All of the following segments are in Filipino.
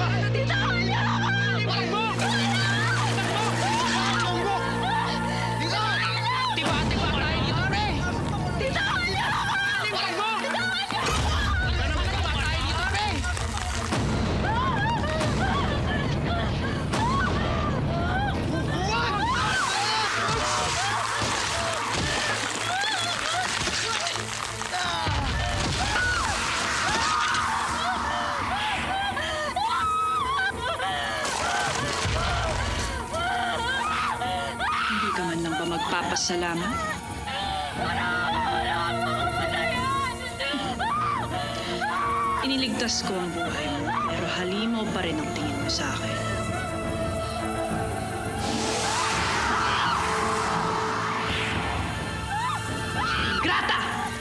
Magpapasalamat? Iniligtas ko ang buhay mo, pero halimaw pa rin ang tingin mo sa akin. Grata!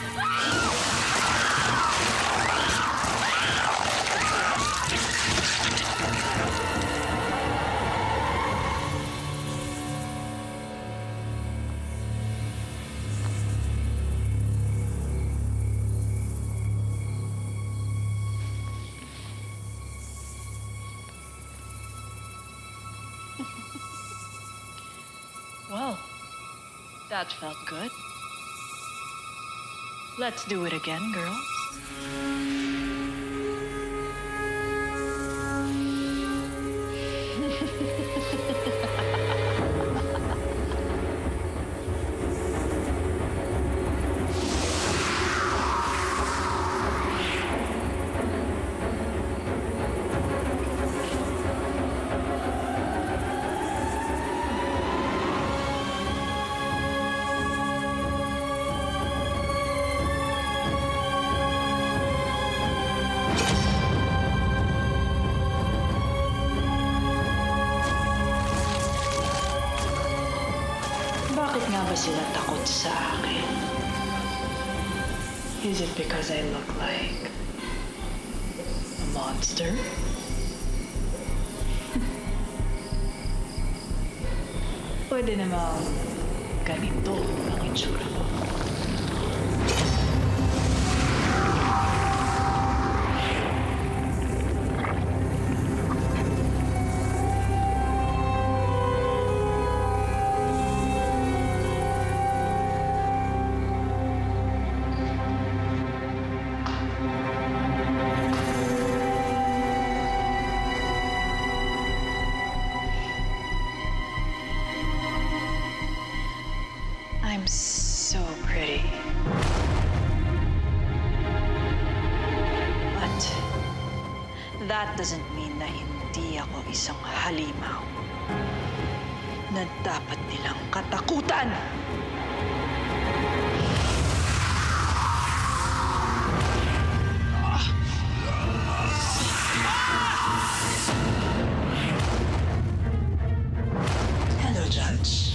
Well, that felt good. Let's do it again, girls. Bakit nga ba sila takot sa akin? Is it because I look like a monster? Pwede namang ganito ang itsura ko. I'm so pretty. But that doesn't mean na hindi ako isang halimaw na dapat nilang katakutan. Hello, Judge.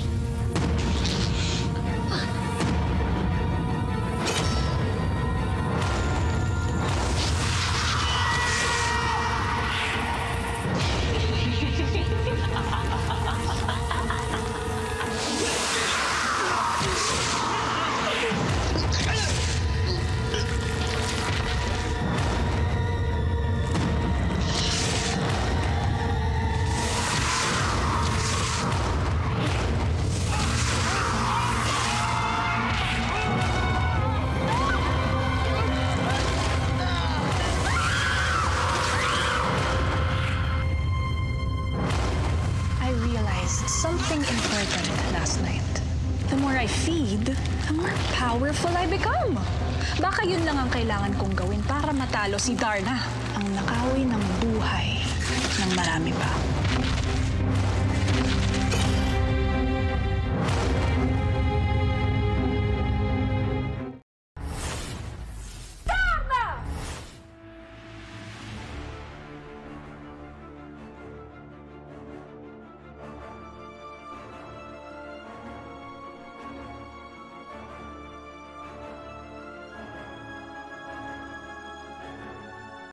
Something important last night. The more I feed, the more powerful I become. Baka yun lang ang kailangan kong gawin para matalo si Darna, ang nakawin ng buhay ng marami pa.